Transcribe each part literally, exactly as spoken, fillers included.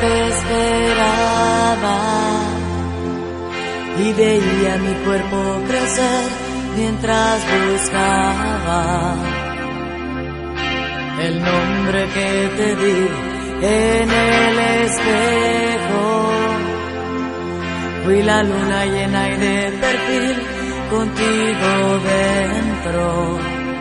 te esperaba y veía mi cuerpo crecer mientras buscaba el nombre que te di en el espejo. Fui la luna llena y de perfil contigo dentro.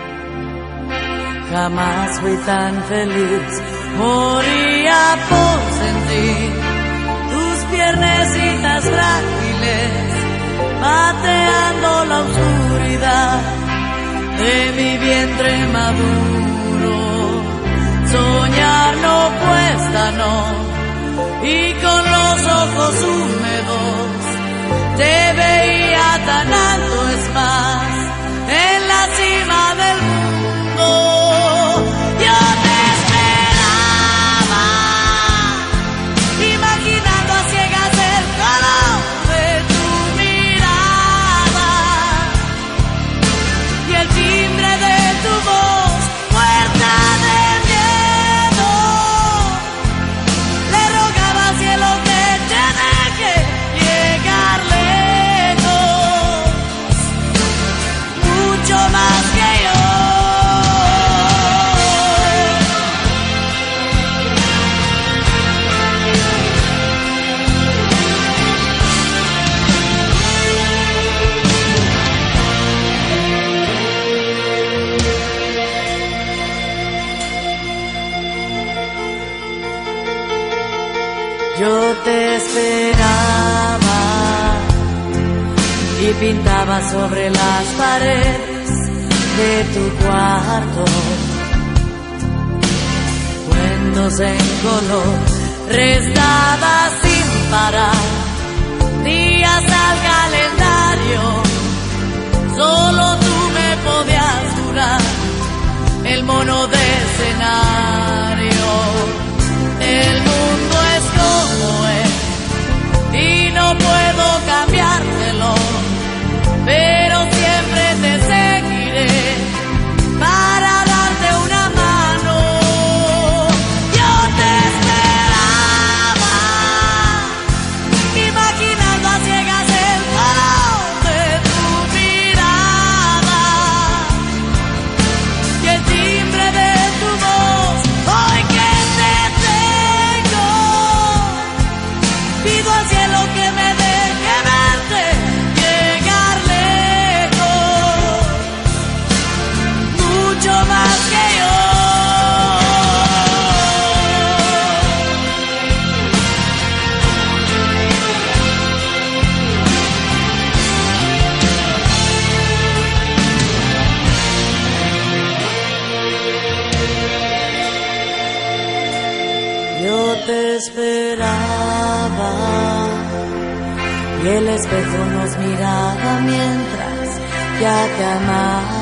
Jamás fui tan feliz, moría por sentir tus piernecitas frágiles pateando la oscuridad de mi vientre maduro. Soñar no cuesta, no, y con los ojos húmedos te veía tan alto, es más, en la cima del mundo. Yo te esperaba, imaginando a ciegas el color de tu mirada y el timbre de tu voz, muerta de miedo. Le rogaba al cielo que te deje llegar lejos, mucho más que yo. Yo te esperaba y pintaba sobre las paredes de tu cuarto cuentos en color, restaba sin parar días al calendario. Solo tú me podías durar el mono de escenario. El mundo es como es y no puedo cambiártelo, pero siempre te seguiré para darte una mano. Yo te esperaba, imaginando a ciegas el color de tu mirada y el timbre de tu voz. Hoy que pido al cielo que me deje verte llegar lejos, mucho más que yo. Yo te esperaba y el espejo nos miraba mientras ya te amaba.